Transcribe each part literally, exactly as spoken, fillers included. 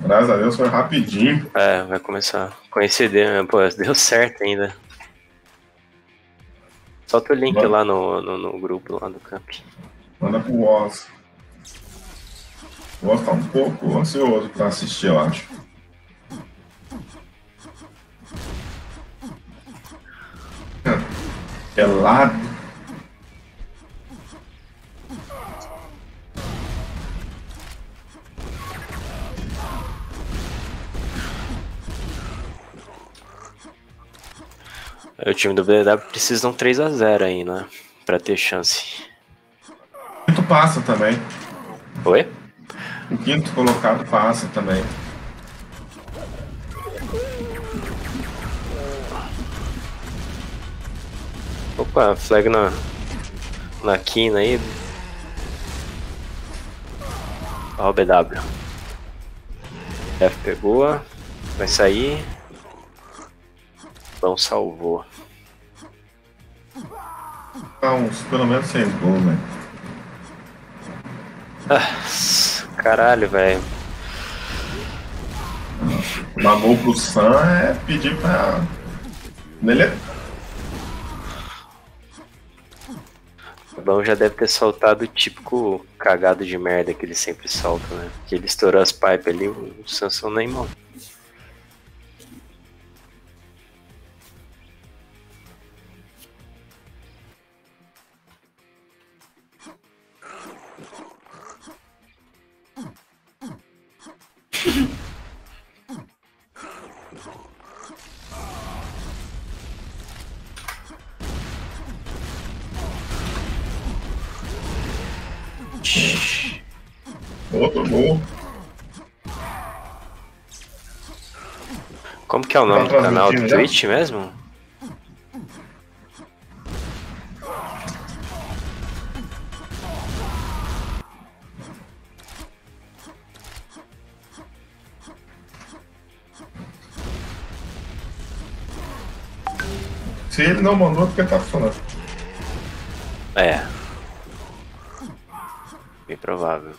Graças a Deus foi rapidinho. É, vai começar a coincidir, pô, deu certo ainda. Solta o link Manda, lá no, no, no grupo lá do camp. manda pro Oz. O Oz tá um pouco ansioso pra assistir, eu acho. Gelado. O time do B W precisa de um três a zero aí, né? Pra ter chance. O quinto passa também. Oi? O quinto colocado passa também. Opa, flag na, na quina aí. Ó o B W. F pegou. Vai sair. Não salvou. Tá uns pelo menos seis gols, velho. Ah, caralho, velho. Dar gol pro Sam é pedir pra. Nele é. O Bão já deve ter soltado o típico cagado de merda que ele sempre solta, né? Que ele estourou as pipes ali, o Sansão nem mão. Outro gol. Como que é o nome Tá do canal do transmitindo já? Twitch mesmo? Se ele não mandou, porque tá falando. É. Bem provável.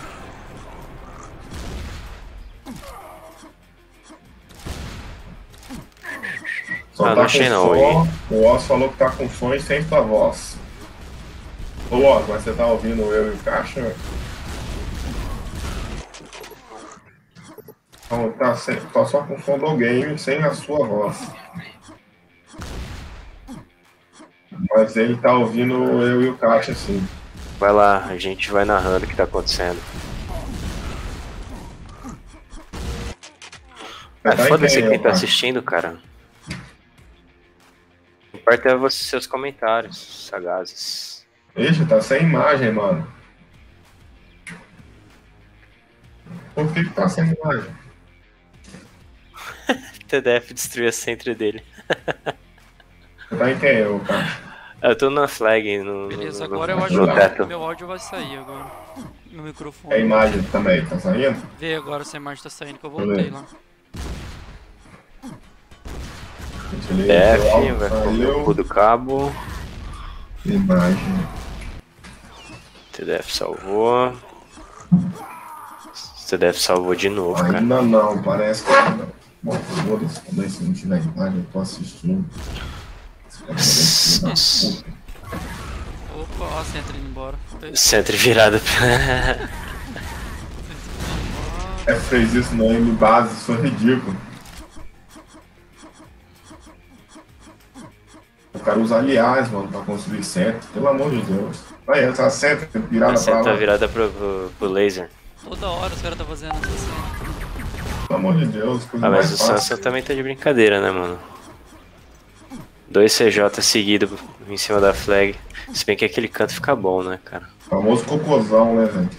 Só Ah, tá não achei com não, som. O Oz falou que tá com som e sem sua voz. Ô Oz, mas você tá ouvindo eu e o Caixa? Não, tá, sem, tá só com som do game, sem a sua voz. Mas ele tá ouvindo eu e o Caixa, sim. Vai lá, a gente vai narrando o que tá acontecendo. Você Ah, tá em foda-se quem, quem ô, tá Caixa? assistindo, cara. O importa é você, seus comentários sagazes. Ixi, tá sem imagem, mano. Por que que tá sem imagem? T D F destruiu a centro dele. Você tá em quem, ô Caixa? Eu tô na flag no, Beleza, no, agora no, eu acho no que teto. meu áudio vai sair agora. No É a microfone. imagem também, tá saindo? Vê agora se a imagem tá saindo que eu voltei lá. Utilizei T D F, o áudio, vai comer o cu saiu. do cabo. Imagem. T D F salvou. T D F salvou de novo, cara. Ainda não, parece que ainda não. Bom, foda-se, também se não tiver imagem, eu tô assistindo. Nossa. Opa, ó, você entra indo embora. Centro virado. É, fez isso no M base, isso é ridículo. O cara usa aliás, mano, pra construir centro, pelo amor de Deus. Aí, essa centro virada A pra centro tá lá. virada pro, pro, pro laser. Toda hora os caras tá fazendo essa cena. Pelo amor de Deus, coisa Ah, mas mais o fácil. Sansa também tá de brincadeira, né, mano? Dois C J seguidos em cima da flag. Se bem que aquele canto fica bom, né, cara? Famoso cocôzão, né, velho?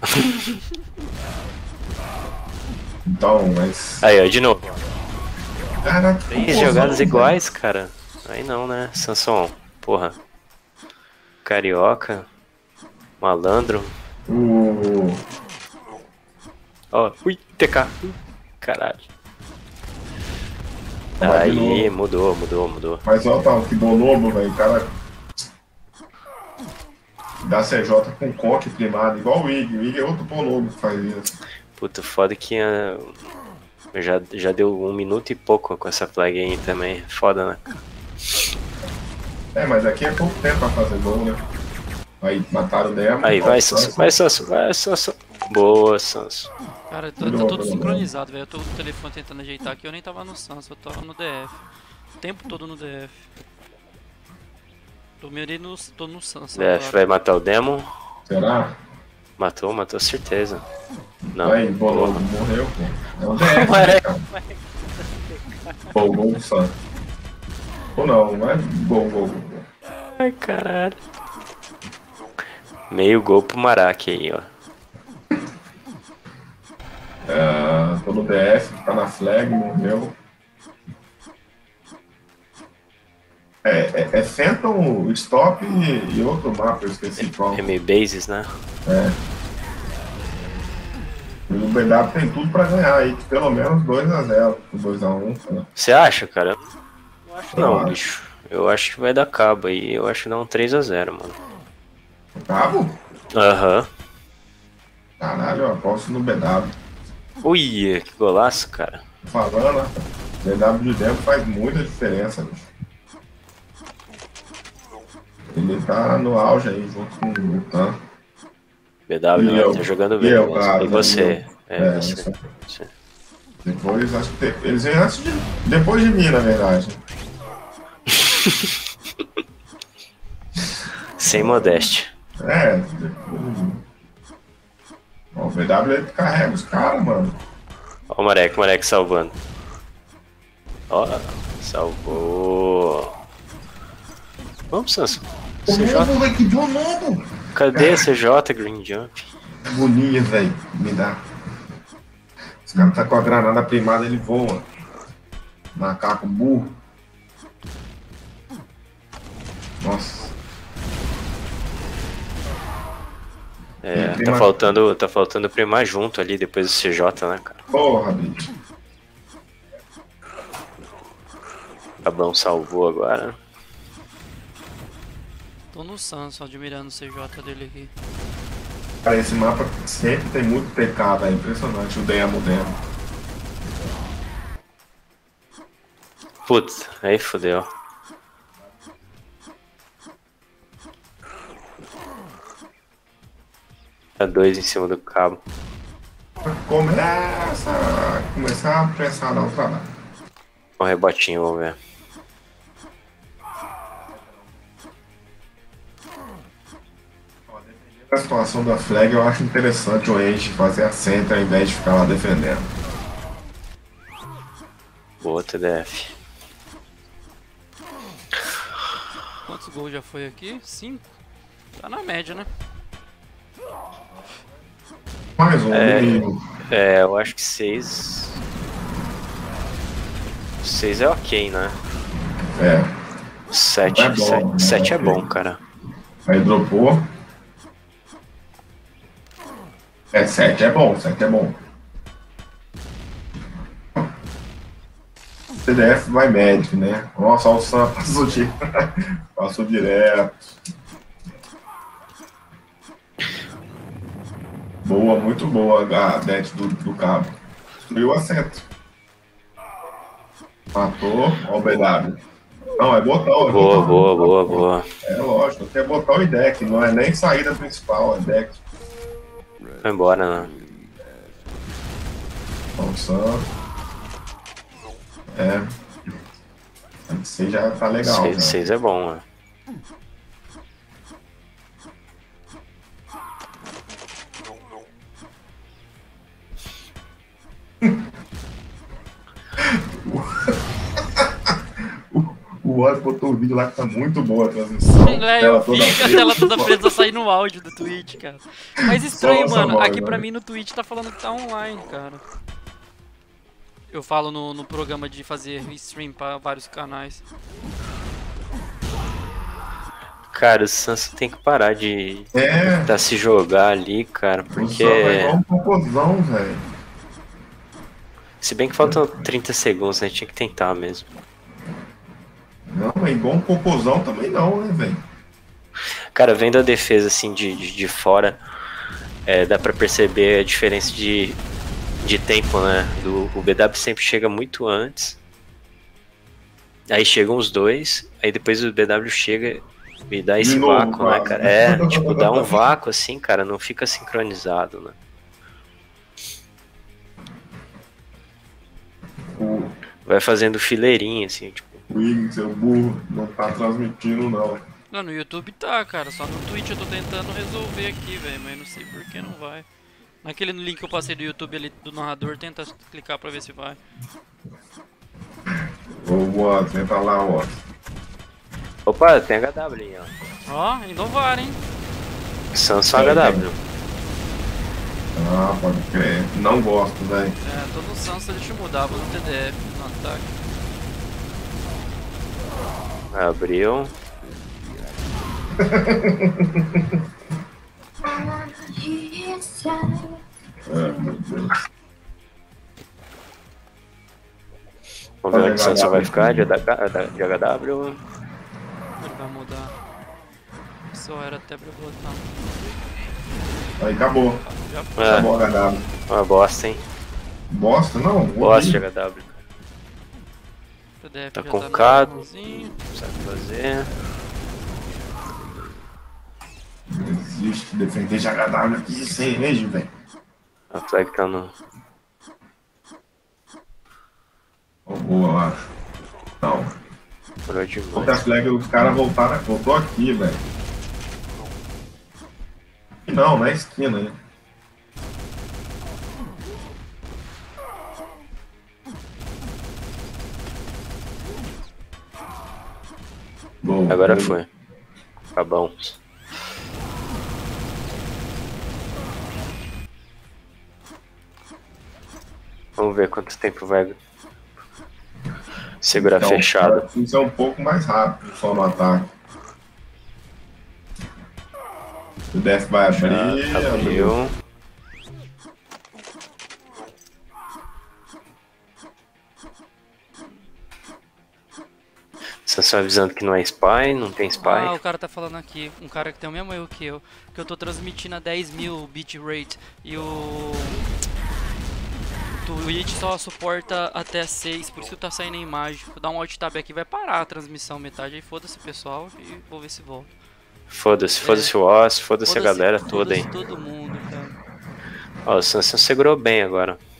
Então, mas. Aí, ó, de novo. Caraca, Três cocôzão, jogadas velho. iguais, cara. Aí não, né? Sansão, porra. Carioca. Malandro. O. Ó, ui, T K. Ui, caralho. Vai de Aí, novo. mudou, mudou, mudou. Mas ó, tá, que bonobo, velho. O cara. Dá C J com coque primado, igual o Ig. O Ig é outro bonobo que faz isso. Puta, foda que ah, já, já deu um minuto e pouco com essa flag aí também. Foda, né? É, mas aqui é pouco tempo pra fazer gol, né? Aí mataram o Demo. Aí, vai, Sanso, vai, Sanso, vai, Sanso. Boa, Sanso. Cara, tá, tá todo sincronizado, velho. Eu tô com o telefone tentando ajeitar aqui, eu nem tava no Sans, eu tava no D F. O tempo todo no D F. Tô mirei no, tô no Sans D F agora. vai matar o Demon. Será? Matou, matou, certeza. Não. Aí, bolou, morreu, pô. É um D F, né, cara? Gol, gol do Santos. Ou não, não é gol, gol, gol. Ai, caralho. Meio gol pro Maraca aí, ó. É, tô no D F, tá na flag, morreu. É, é, é Phantom, Stop e, e outro mapa, eu esqueci qual. É meio bases, né? É. E o B W tem tudo pra ganhar aí, pelo menos dois a zero, dois a um. Né? Você acha, cara? Não acho não, acho. bicho. Eu acho que vai dar cabo aí. Eu acho que dá um três a zero, mano. Cabo? Aham. Caralho, eu aposto no B W. Ui, que golaço, cara. Falando, né? B W de dentro faz muita diferença, bicho. Ele tá no auge aí, junto com o Tan. B W E eu? tá jogando E bem. eu, mesmo. cara, E você? eu? É, É, você. isso. Você. Depois, acho que te- eles vêm antes de. Depois de mim, na verdade. Sem modéstia. É, depois de mim. Ó, o B W ele carrega os caras, mano. Ó o Marek, o Marek salvando. Ó, salvou. Vamos, Sanso. C J. velho, que bonito! Cadê a C J Green Jump? Boninha, velho. Me dá. Os caras tá com a granada primada, ele voa. Macaco burro. Nossa. É, Tem tá mais- faltando, tá faltando primar junto ali depois do C J, né, cara? Porra, bicho. Cabão salvou agora. Tô no Sans, só admirando o C J dele aqui. Cara, esse mapa sempre tem muito pecado, é impressionante. O demo, o demo. Putz, aí fodeu. Tá dois em cima do cabo. Começa a começar a pressionar o trabalho. Um rebotinho, vamos ver. A situação da flag, eu acho interessante o Age fazer a center ao invés de ficar lá defendendo. Boa, T D F. Quantos gols já foi aqui? Cinco? Tá na média, né? Mais um, É. no mínimo. É, eu acho que seis. Seis é ok, né? É. Sete, É bom, sete, né? sete é bom, cara. Aí dropou. É, sete é bom, sete é bom. C D F vai médico, né? Nossa, olha o Sam passou, de... passou direto. Boa, muito boa a net do, do cabo. Destruiu a centro. Matou, ó o B W. Não, é botão. É Boa, botão. boa, boa, boa. É lógico, aqui é botão e deck, não é nem saída principal, é deck. Foi embora, né? Então, Sam. É. Você já tá legal. Seis, já. seis é bom, né? O Oz botou o vídeo lá que tá muito boa a transmissão. É, Tela eu vi toda que a preta. tela toda preta só sair no áudio do Twitch, cara. Mas estranho, Só mano. essa Aqui voz, pra né? mim no Twitch tá falando que tá online, cara. Eu falo no, no programa de fazer stream pra vários canais. Cara, o Sansa tem que parar de É, tentar se jogar ali, cara, o porque. Sam é igual um cocôzão, velho. Se bem que faltam trinta segundos, né? Tinha que tentar mesmo. Não, é igual um cocôzão também não, né, velho? Cara, vendo a defesa assim de, de, de fora, é, dá pra perceber a diferença de de tempo, né? Do, o B W sempre chega muito antes. Aí chegam os dois, aí depois o B W chega e dá esse novo, vácuo, né, quase. cara? É, tipo, dá um vácuo assim, cara, não fica sincronizado, né? O, Vai fazendo fileirinha, assim, tipo. o Igor, seu burro, não tá transmitindo, não. Não, no YouTube tá, cara. Só no Twitch eu tô tentando resolver aqui, velho. Mas não sei por que não vai. Naquele link que eu passei do YouTube ali do narrador, tenta clicar pra ver se vai. Ô, Watson, entra lá, Watson. Opa, tem H W aí, ó. Ó, inovar, hein? Samsung É, H W. Ah, pode crer. Não gosto, velho. É, tô no Sansa, deixa eu mudar, vou no T D F, no ataque. Abriu. É, meu Deus. Vamos ver onde o Samsung vai ficar de H W. Ele vai mudar. Só era até pra botar. Aí acabou. Já É, Acabou o H W. uma bosta, hein? Bosta, não. Bosta de horrível. H W. T D F Tá já com tá cado. normalzinho. Não sabe fazer. Não existe defender de H W aqui sem rage, velho. A flag tá no. Ô, boa, eu acho. Não. Parou Ontem demais. a flag dos caras voltaram, voltou aqui, velho. E não, na esquina, né? Boa, Agora boa. foi. Tá bom. Vamos ver quanto tempo vai segurar Então, fechado. Isso é um pouco mais rápido só no ataque. O Death vai abrir. Já abriu. abriu. Samsung avisando que não é spy, não tem Ah, spy. o cara tá falando aqui, um cara que tem o mesmo erro que eu, que eu tô transmitindo a dez mil bitrate e o... o Twitch só suporta até seis, por isso que tá saindo a imagem. Vou dar um alt tab aqui, vai parar a transmissão metade, aí foda-se pessoal e vou ver se volta. Foda-se, foda-se É. o Oz, foda-se a Foda-se- galera toda aí. foda-se todo mundo, cara. Ó, o Samsung segurou bem agora.